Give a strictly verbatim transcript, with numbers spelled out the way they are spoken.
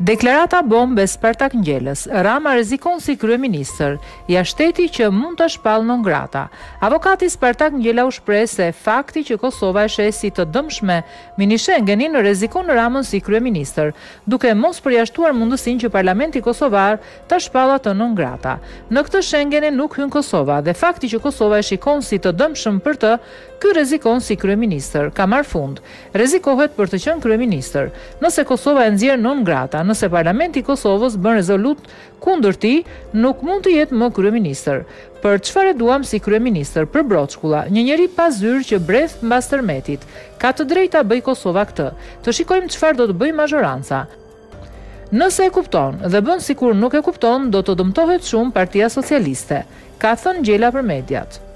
Deklarata bombe Spartak Ngjellës. Rama rrezikon si kryeministër. Ja shteti që mund të shpallë non grata. Avokati Spartak Ngjella u shpreh se fakti që Kosova e sheh si të dëmshme mini Schengenin rrezikon Ramën si kryeministër, duke mos përjashtuar mundësinë që Parlamenti kosovar ta shpallë atë non grata. Në këtë Schengenin nuk hyn Kosova dhe fakti që Kosova e shikon si të dëmshëm për të, ky rrezikon si kryeministër. Ka marr fund. Rrezikohet për të qenë kryeministër. Nëse Kosova e nxjerr non grata, nëse Parlamenti i Kosovës bën rezolut kundër tij, nuk mund të jetë më kryeministër. Për çfarë duam si kryeministër? Për Broçkulla, një njeri pa zyrë që breth mbas tërmetit. Ka të drejtë ta bëj Kosova këtë. Të shikojmë çfarë do të bëjë mazhoranca. Nëse e kupton dhe bën sikur nuk e kupton, do të dëmtohet shumë Partia Socialiste, ka thënë Ngjella për mediat.